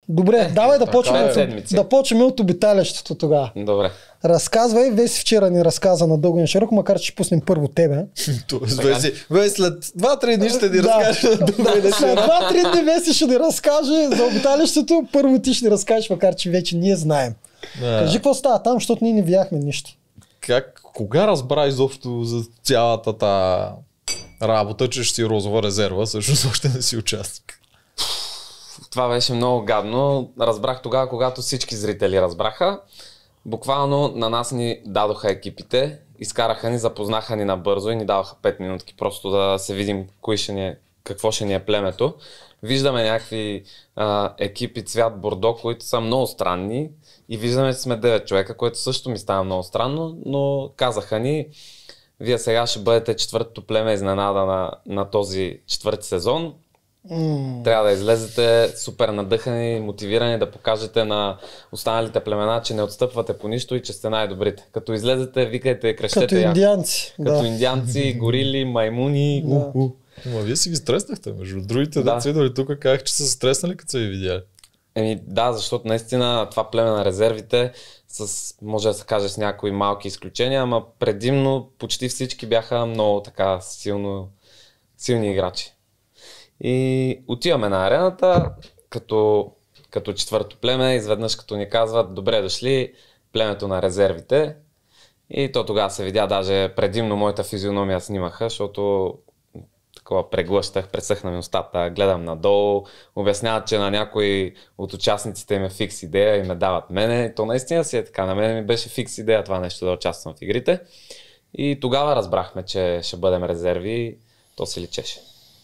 Добре, давай да почнем от обиталището тогава. Добре. Разказвай, Веси вчера ни разказа на дълго и на широко, макар че ще пуснем първо тебе. Веси след 2-3 дни ще ни разкаже на дълго и на широко. След 2-3 дни Веси ще ни разкаже за обиталището, първо ти ще ни разкажеш, макар че вече ние знаем. Кажи какво става там, защото ние не видяхме нищо. Кога разбра изобщо за цялата та работа, че ще си розова резерва, всъщност още не си участник? Това беше много гадно. Разбрах тогава, когато всички зрители разбраха. Буквално на нас ни дадоха екипите, изкараха ни, запознаха ни набързо и ни даваха 5 минутки, просто да се видим какво ще ни е племето. Виждаме някакви екипи цвят бордо, които са много странни и виждаме, че сме 9 човека, което също ми става много странно, но казаха ни, вие сега ще бъдете четвъртото племе изненада на този четвърти сезон. Трябва да излезете супер надъхани, мотивирани, да покажете на останалите племена, че не отстъпвате по нищо и че сте най-добрите. Като излезете, викайте, крещете. Като индианци. Като индианци, горили, маймуни. Ма вие си ги стреснахте, между другите деца идвали тук, казах, че са стреснали, като са ви видяли. Да, защото наистина това племе на резервите, може да се каже с някои малки изключения, ама предимно почти всички бяха много така силни играчи. И отиваме на арената, като четвърто племе, изведнъж като ни казват, добре дошли, племето на резервите. И то тогава се видя, даже предимно моята физиономия снимаха, защото такова преглъщах, пресъхна ми устата, гледам надолу, обясняват, че на някой от участниците им е фикс идея и ме дават мене. И то наистина си е така, на мен ми беше фикс идея това нещо да участвам в игрите. И тогава разбрахме, че ще бъдем резерви и то си личеше.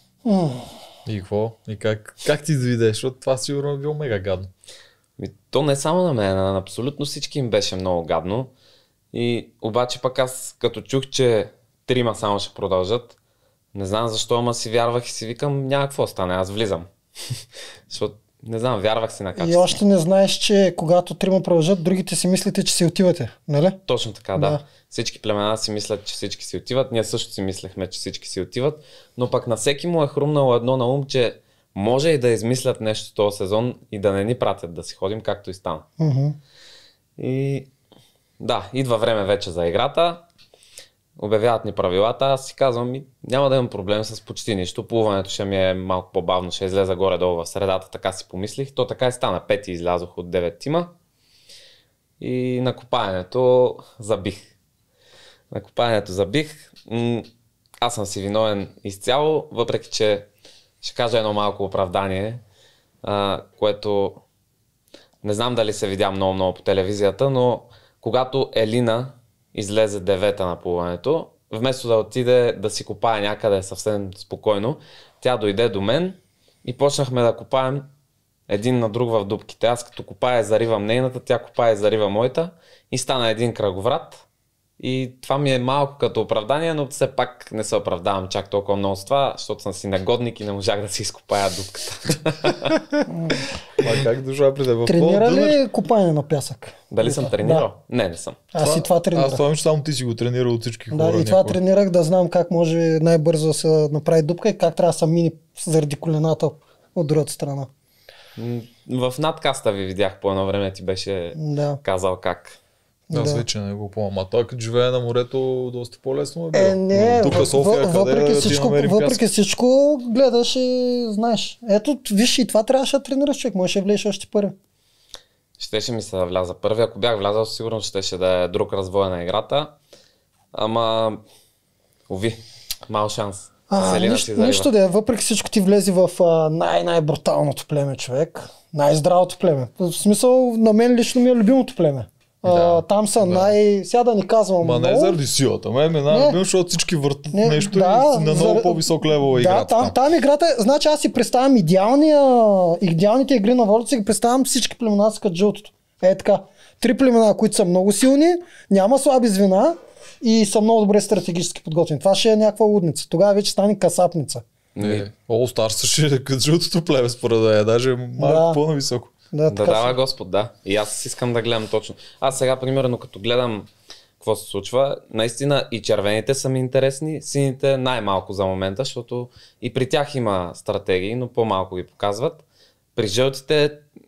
И какво? И как ти завидеш? Защото това сигурно е било мега гадно. То не само на мен, на абсолютно всички им беше много гадно. И обаче пък аз като чух, че 3 само ще продължат, не знам защо, ама си вярвах и си викам, няма какво стане, аз влизам. Защото не знам, вярвах си на качество. И още не знаеш, че когато 3 продължат, другите си мислите, че си отивате, нали? Точно така, да. Всички племена си мислят, че всички си отиват. Ние също си мислехме, че всички си отиват. Но пък на всеки му е хрумнало едно на ум, че може и да измислят нещо този сезон и да не ни пратят да си ходим, както и стана. И да, идва време вече за играта. Обявяват ни правилата. Аз си казвам, няма да имам проблем с почти нищо. Плуването ще ми е малко по-бавно, ще излеза горе-долу в средата, така си помислих. То така и стана. 5 излязох от 9 тима. И на копаенето забих. Аз съм си виновен изцяло, въпреки че ще кажа едно малко оправдание, което не знам дали се видя много по телевизията, но когато Елина излезе 9-та на плуването, вместо да отиде да си копае някъде съвсем спокойно, тя дойде до мен и почнахме да копаем един на друг в дупките. Аз като копая заривам нейната, тя копая зарива моята и стана един кръговрат. И това ми е малко като оправдание, но все пак не се оправдавам чак толкова много с това, защото съм си негодник и не можах да си изкопая дупката. Как дошла при теб? Тренира ли копаене на пясък? Дали съм тренирал? Не съм. Аз и това тренирах. Аз това, че само ти си го тренирал от всички хора. Да, и това тренирах да знам как може най-бързо да се направи дупка и как трябва да се мини заради колената от другата страна. В надкаста ви видях по едно време, ти беше казал как. Аз вече не го помня. А той като живее на морето доста по-лесно е. Не, тук София, въпреки всичко гледаш и знаеш. Ето, виж, и това трябваше да тренираш, човек. Можеш да влезеш още първи. Щеше ми се да вляза първи. Ако бях влязал, сигурно щеше да е друг развой на играта. Ама, уви, мал шанс. Нищо да е. Въпреки всичко ти влезе в най-бруталното племе, човек. Най-здравото племе. В смисъл, на мен лично ми е любимото племе. Там са сега да ни казвам. Ма не заради силата. Мен любим, защото всички въртат нещо и на много по-висок левел играта. Там играта, значи аз си представям идеалните игри на волята, си ги представям всички племена с като жълтото. Така. 3 племена, които са много силни, няма слаби звена и са много добре стратегически подготвени. Това ще е някаква лудница. Тогава вече стане касапница. All Stars ще е като жълтото племе според да е, даже малко по-нависоко. Да дава Господ, да. И аз искам да гледам точно. Аз сега, примерно, като гледам какво се случва, наистина и червените са ми интересни, сините най-малко за момента, защото и при тях има стратегии, но по-малко ги показват. При жълтите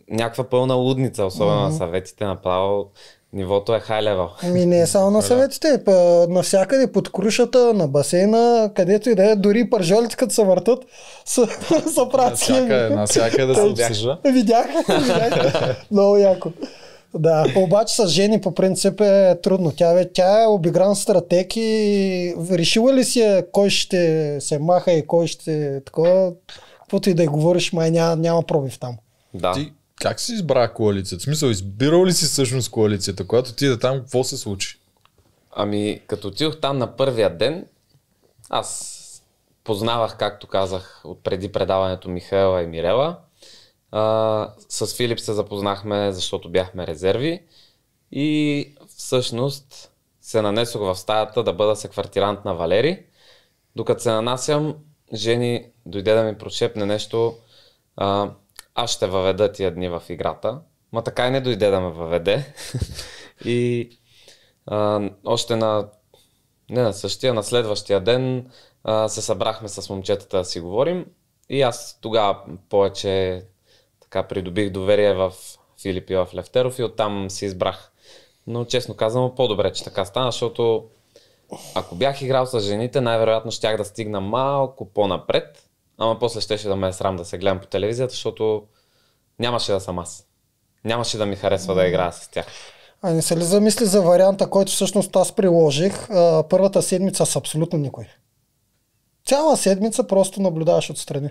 някаква пълна лудница, особено на съветите, направо нивото е хай левел. Ами не е само на съветите, навсякъде, под крушата, на басейна, където и да е, дори пържолите като се въртат, са правят схеми. Навсякъде се обсъжда. Видях. Много яко. Да, обаче с Жени по принцип е трудно. Тя е обигран стратег и решила ли си кой ще се маха и кой ще такова, каквото и да й говориш, май няма пробив там. Да. Ти как си избра коалицията? В смисъл, избирал ли си всъщност коалицията? Когато отиде там, какво се случи? Ами, като отидох там на първия ден, аз познавах, както казах, от преди предаването Михаела и Мирела. С Филип се запознахме, защото бяхме резерви и всъщност се нанесох в стаята да бъда секвартирант на Валери. Докато се нанасям, Жени дойде да ми прошепне нещо, аз ще въведа тия дни в играта. Ма така и не дойде да ме въведе. И още не на същия, на следващия ден се събрахме с момчетата да си говорим и аз тогава повече така придобих доверие в Филип и в Левтеров и оттам си избрах. Но честно казвам, по-добре, че така стана, защото ако бях играл с жените, най-вероятно щях да стигна малко по-напред, ама после щеше да ме е срам да се гледам по телевизията, защото нямаше да съм аз. Нямаше да ми харесва да играя с тях. А не се ли замисли за варианта, който всъщност аз приложих? Първата седмица с абсолютно никой. Цяла седмица просто наблюдаваш отстрани.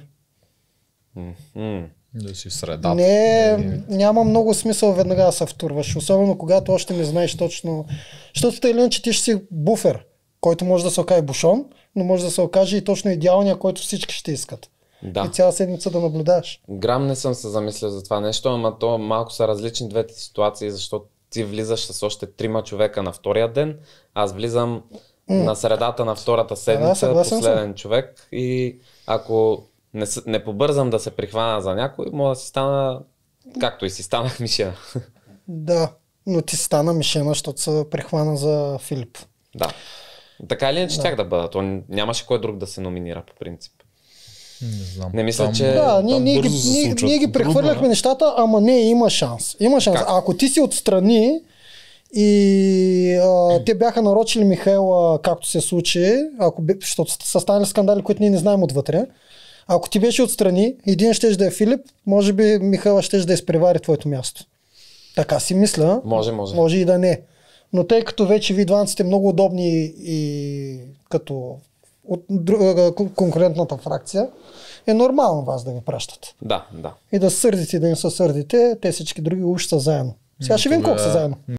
Да си в средата. Няма много смисъл веднага да се втурваш, особено когато още не знаеш точно. Защото тъй или че ти ще си буфер, който може да се окаже бушон, но може да се окаже и точно идеалния, който всички ще искат. Да. И цяла седмица да наблюдаваш. Грам не съм се замислил за това нещо, ама то малко са различни двете ситуации, защото ти влизаш с още 3 човека на втория ден, аз влизам на средата на втората седмица, последен човек и ако не побързам да се прихвана за някой, мога да си стана, както и си станах мишена. Да, но ти стана мишена, защото се прихвана за Филип. Да. Така или иначе щях да бъда, то нямаше кой друг да се номинира по принцип. Не знам. Не мисля, че... Да, ние ги прехвърляхме нещата, ама не, има шанс. Има шанс. Ако ти си отстрани и те бяха нарочили Михаела, както се случи, защото са станали скандали, които ние не знаем отвътре. Ако ти беше отстрани, един щеш да е Филип, може би Михаела щеш да изпревари твоето място. Така си мисля. Може и да не. Но тъй като вече ви двамата сте много удобни и като от конкурентната фракция, е нормално вас да ви пращат. Да. И да сърдите, да им се сърдите, те всички други уж са заедно. Сега ще видим колко са заедно.